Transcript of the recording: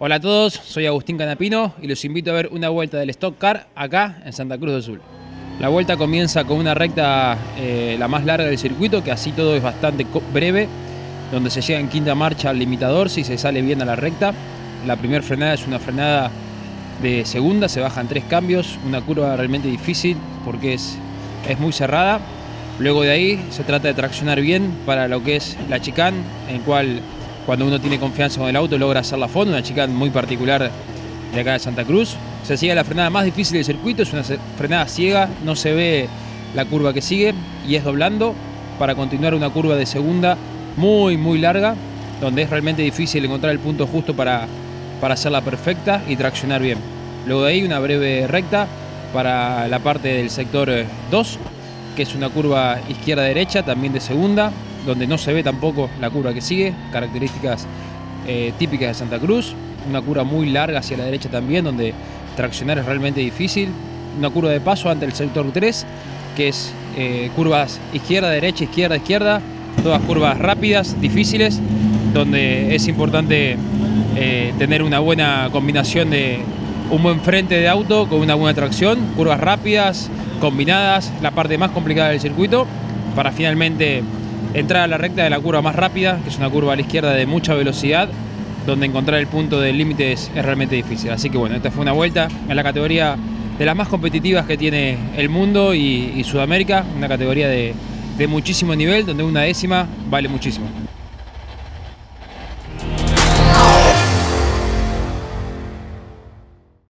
Hola a todos, soy Agustín Canapino y los invito a ver una vuelta del Stock Car acá en Santa Cruz del Sul. La vuelta comienza con una recta la más larga del circuito, que así todo es bastante breve, donde se llega en quinta marcha al limitador si se sale bien a la recta. La primera frenada es una frenada de segunda, se bajan 3 cambios, una curva realmente difícil porque es muy cerrada. Luego de ahí se trata de traccionar bien para lo que es la chicane, en el cual cuando uno tiene confianza con el auto logra hacerla a fondo, una chicane muy particular de acá de Santa Cruz. Se sigue la frenada más difícil del circuito, es una frenada ciega, no se ve la curva que sigue y es doblando para continuar una curva de segunda muy larga, donde es realmente difícil encontrar el punto justo para hacerla perfecta y traccionar bien. Luego de ahí una breve recta para la parte del sector 2, que es una curva izquierda-derecha, también de segunda, donde no se ve tampoco la curva que sigue, características típicas de Santa Cruz. Una curva muy larga hacia la derecha también, donde traccionar es realmente difícil. Una curva de paso ante el sector 3, que es curvas izquierda-derecha, izquierda-izquierda, todas curvas rápidas, difíciles, donde es importante tener una buena combinación de un buen frente de auto con una buena tracción, curvas rápidas, combinadas, la parte más complicada del circuito, para finalmente entrar a la recta de la curva más rápida, que es una curva a la izquierda de mucha velocidad, donde encontrar el punto del límite es realmente difícil. Así que bueno, esta fue una vuelta en la categoría de las más competitivas que tiene el mundo y Sudamérica, una categoría de muchísimo nivel, donde una décima vale muchísimo.